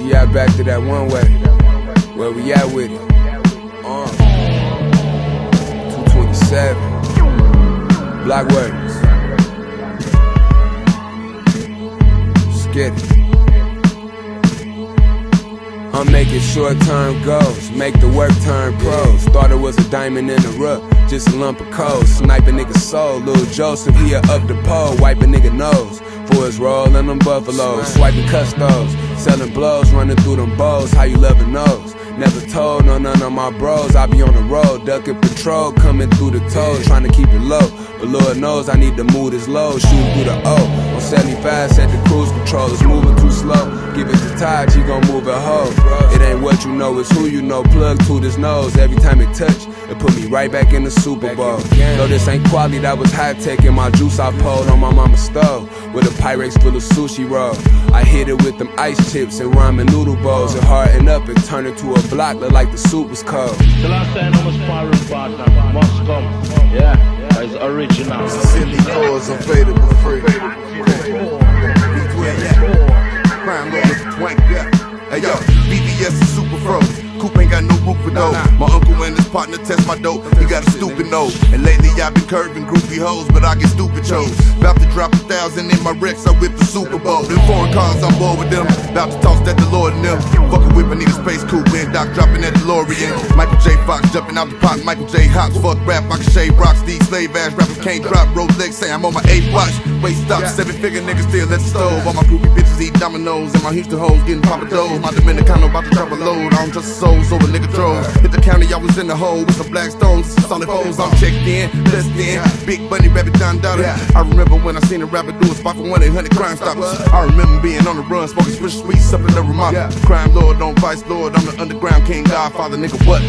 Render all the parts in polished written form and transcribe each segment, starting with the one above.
Yeah, back to that one way. Where we at with it? 227. Block words. Let's get it. I'm making short-term goals, make the work turn pros. Thought it was a diamond in the rough, just a lump of coal. Snipe a nigga's soul, Lil Joseph, he up the pole. Wipe a nigga nose for his roll in them buffaloes. Swiping custos, selling blows, running through them bows. How you loving those? Never told none of my bros. I be on the road, ducking patrol, coming through the toes, trying to keep it low. But Lord knows I need to move this low, shooting through the O. On 75, set the cruise control, it's moving too slow. Give it to Taj, he gon' move it whole. It ain't what you know, it's who you know. Plug to this nose, every time it touch, it put me right back in the Super Bowl. No, this ain't quality, that was high tech. In my juice I pulled on my mama's stove, with a Pyrex full of sushi roll. I hit it with them ice chips and ramen noodle bowls. It hardened up and turned into a block, look like the soup was cold. The last time I was sparring partner, must come. Yeah, it's original. Silly cause unfadable free. Crime lord, twank, yeah. Hey yo, BBS is super froze. Coop ain't got no roof for dough. My uncle and his partner test my dope. He got a stupid nose. And lately I've been curving groupie hoes, but I get stupid chose. About to drop 1,000 in my Rex, I whip the Super Bowl. Them foreign cars, I'm bored with them. About to toss that DeLorean them. Fuckin' whip, I need a space coupe in. Doc dropping that DeLorean. Michael J. Fox jumping out the pot. Michael J. Hops, fuck rap, I can shave rocks. These slave ass rappers can't drop Rolex. Say I'm on my 8th watch. Waist stop, 7-figure niggas still at the stove. All my groupie bitches eat dominoes. And my Houston hoes getting papados. My Dominicano about to drop a load. I don't trust the souls over nigga drove. Hit the county, I was in the hole with some black stones, some solid foes. I'm checked in, blessed in. Big Bunny, Rabbit, John Dollar. I remember when I seen a rapper do a spot for 1-800 Crime Stoppers. I remember being on the run, smoking special sweet, something to remind me. Crime lord, don't vice lord. I'm the underground king, godfather, nigga. What?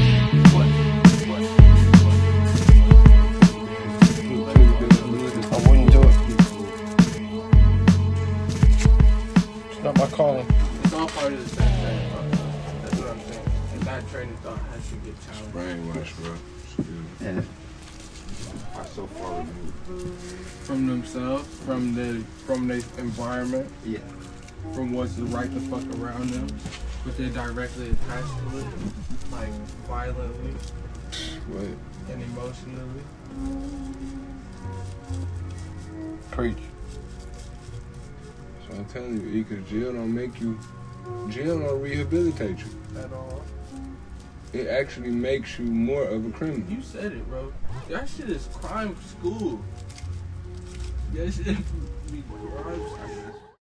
I wouldn't do it. It's not my calling. It's all part of the same thing, bro. That's what I'm saying. And that training thought has to get challenged. Brainwash, bro. Yeah. I'm so far removed. From themselves, from their environment, Yeah. from what's right the fuck around them, but they're directly attached to it, like violently Wait. and emotionally. Preach. So I'm telling you, because jail don't rehabilitate you At all. It actually makes you more of a criminal. You said it, bro. That shit is crime school. That shit be crime school.